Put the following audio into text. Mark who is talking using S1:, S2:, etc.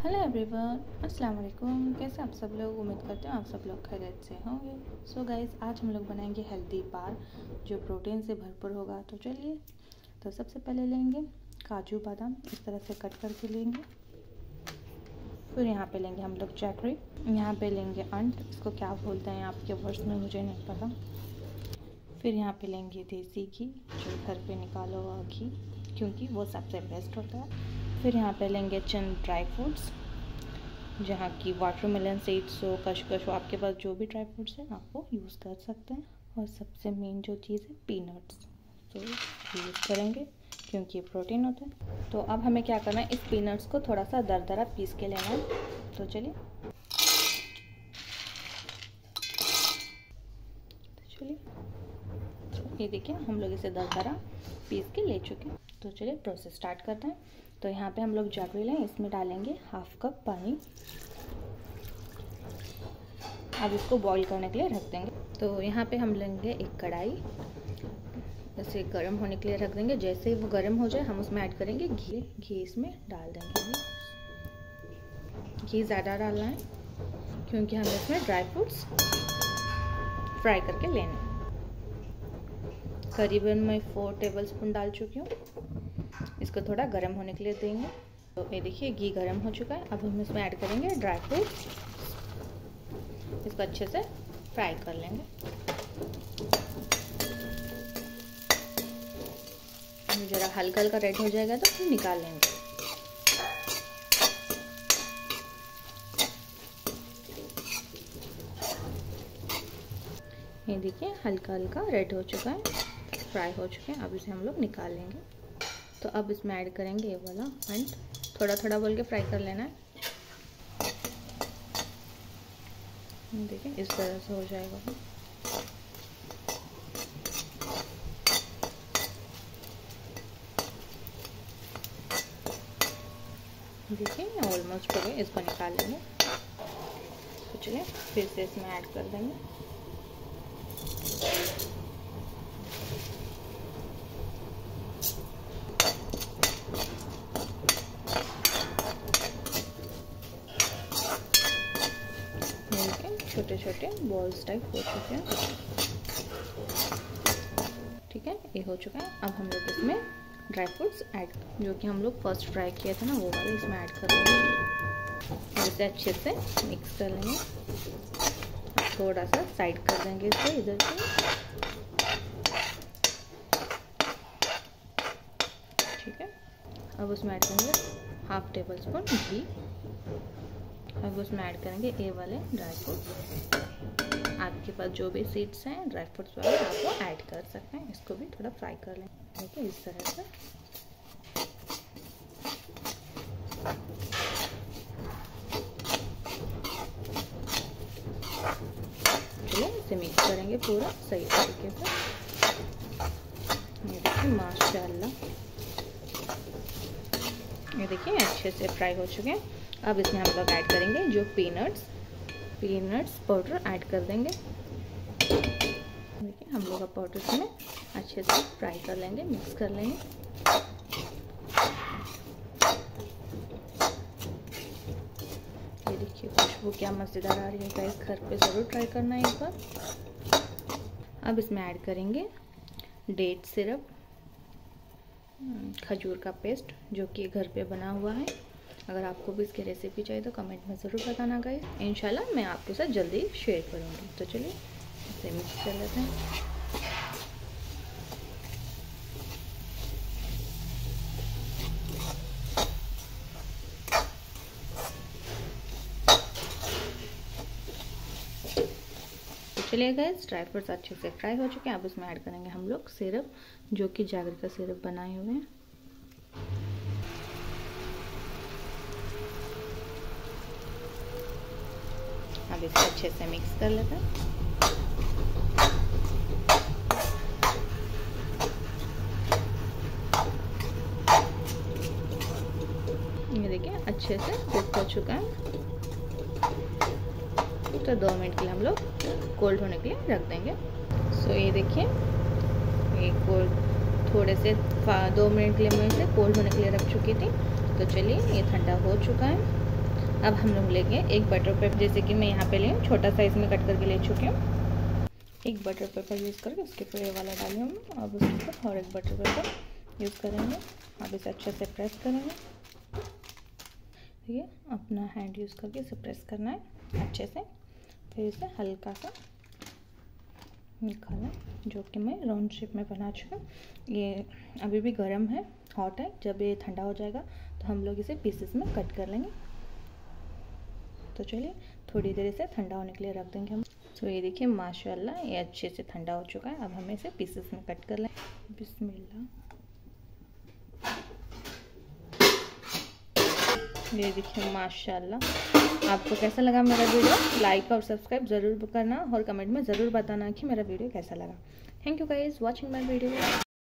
S1: Hello everyone, अस्सलाम वालेकुम। कैसे आप सब लोग? उम्मीद करते हैं आप सब लोग खैरियत से होंगे। सो गाइस, आज हम लोग बनाएंगे हेल्दी बार जो प्रोटीन से भरपूर होगा। तो चलिए, तो सबसे पहले लेंगे काजू बादाम, इस तरह से कट करके लेंगे। फिर यहाँ पे लेंगे हम लोग जैगरी, यहाँ पे लेंगे अंट, इसको क्या बोलते हैं आपके वर्ड्स में मुझे नहीं पता। फिर यहाँ पे लेंगे देसी घी, जो घर पे निकाला हुआ घी, क्योंकि वो सबसे बेस्ट होता है। फिर यहाँ पे लेंगे चंद ड्राई फ्रूट्स, जहाँ की वाटरमेलन सीड्स हो, कशकश हो, आपके पास जो भी ड्राई फ्रूट्स हैं आप वो यूज़ कर सकते हैं। और सबसे मेन जो चीज़ है पीनट्स, तो यूज़ करेंगे क्योंकि ये प्रोटीन होता है। तो अब हमें क्या करना है, इस पीनट्स को थोड़ा सा दरदरा पीस के लेना है। तो चलिए ये देखिए, हम लोग इसे दरदरा पीस के ले चुके हैं। तो चलिए प्रोसेस स्टार्ट करते हैं। तो यहाँ पे हम लोग जैगरी लें, इसमें डालेंगे हाफ कप पानी। अब इसको बॉईल करने के लिए रख देंगे। तो यहाँ पे हम लेंगे एक कढ़ाई, इसे गर्म होने के लिए रख देंगे। जैसे ही वो गर्म हो जाए हम उसमें ऐड करेंगे घी। घी इसमें डाल देंगे। घी ज़्यादा डालना है क्योंकि हमें इसमें ड्राई फ्रूट्स फ्राई करके लेने हैं। करीबन मैं 4 टेबलस्पून डाल चुकी हूँ। इसको थोड़ा गर्म होने के लिए देंगे। तो ये देखिए घी गर्म हो चुका है। अब हम इसमें ऐड करेंगे ड्राई फ्रूट्स, इसको अच्छे से फ्राई कर लेंगे। जरा हल्का हल्का रेड हो जाएगा तो फिर निकाल लेंगे। ये देखिए हल्का हल्का रेड हो चुका है, फ्राई हो चुके हैं। अब इसे हम लोग निकाल लेंगे। तो अब इसमें ऐड करेंगे ये वाला अंट, थोड़ा थोड़ा बोल के फ्राई कर लेना है। देखिए इस तरह से हो जाएगा। देखिए ऑलमोस्ट हो गए, इसको निकाल लेंगे। तो चलिए फिर से इसमें ऐड कर देंगे। छोटे छोटे बॉल्स टाइप हो चुके हैं। ठीक है, ये हो चुका है। अब हम लोग इसमें ड्राई फ्रूट्स ऐड, जो कि हम लोग फर्स्ट फ्राई किया था ना, वो वाले इसमें ऐड कर देंगे और इसे अच्छे से मिक्स कर लेंगे। थोड़ा सा साइड कर देंगे इसे इधर से। ठीक है, अब उसमें ऐड करेंगे हाफ टेबल स्पून घी। अब उसमें ऐड करेंगे ये वाले ड्राई फ्रूट्स। आपके पास जो भी सीड्स हैं ड्राई फ्रूट्स वाले आप वो ऐड कर सकते हैं। इसको भी थोड़ा फ्राई कर लें। ठीक है, इस तरह से। चलिए इसे मिक्स करेंगे पूरा सही तरीके से। ये देखिए माशाल्लाह, ये देखिए अच्छे से फ्राई हो चुके हैं। अब इसमें हम लोग ऐड करेंगे जो पीनट्स पाउडर ऐड कर देंगे। देखिए हम लोग का पाउडर इसमें अच्छे से फ्राई कर लेंगे, मिक्स कर लेंगे। ये देखिए खुशबू क्या मज़ेदार आ रही है गाइस, घर पे ज़रूर ट्राई करना है एक बार। अब इसमें ऐड करेंगे डेट सिरप, खजूर का पेस्ट, जो कि घर पे बना हुआ है। अगर आपको भी इसकी रेसिपी चाहिए तो कमेंट में ज़रूर बताना गाइस, इंशाल्लाह मैं आपके साथ जल्दी शेयर करूँगी। तो चलिए इसे मिक्स कर लेते हैं। तो चलिए गाइस, ड्राई फ्रूट्स अच्छे से फ्राई हो चुके हैं। अब इसमें ऐड करेंगे हम लोग सिरप, जो कि जैगरी का सिरप बनाए हुए हैं। अब इसको अच्छे से मिक्स कर लेते हैं। ये देखिए अच्छे से कुक हो चुका है। तो 2 मिनट के लिए हम लोग कोल्ड होने के लिए रख देंगे। सो ये देखिए ये कोल्ड थोड़े से 2 मिनट के लिए मैं इसे कोल्ड होने के लिए रख चुकी थी। तो चलिए ये ठंडा हो चुका है। अब हम लोग लेंगे एक बटर पेपर, जैसे कि मैं यहाँ पे ली हूँ, छोटा साइज़ में कट करके ले चुकी हूँ। एक बटर पेपर यूज़ करके उसके ऊपर ये वाला डाली हूँ। अब उसके ऊपर और एक बटर पेपर यूज़ करेंगे। अब इसे अच्छे से प्रेस करेंगे। ठीक है, अपना हैंड यूज़ करके इसे प्रेस करना है अच्छे से। फिर इसे हल्का सा निकालना, जो कि मैं राउंड शेप में बना चुकी हूँ। ये अभी भी गर्म है, हॉट है। जब ये ठंडा हो जाएगा तो हम लोग इसे पीसेस में कट कर लेंगे। तो चलिए थोड़ी देर इसे ठंडा होने के लिए रख देंगे हम। तो ये देखिए माशाल्लाह ये अच्छे से ठंडा हो चुका है। अब हमें इसे पीसेस में कट कर लें। बिस्मिल्लाह। ये देखिए माशाल्लाह। आपको कैसा लगा मेरा वीडियो? लाइक और सब्सक्राइब ज़रूर करना और कमेंट में ज़रूर बताना कि मेरा वीडियो कैसा लगा। Thank you guys watching my video.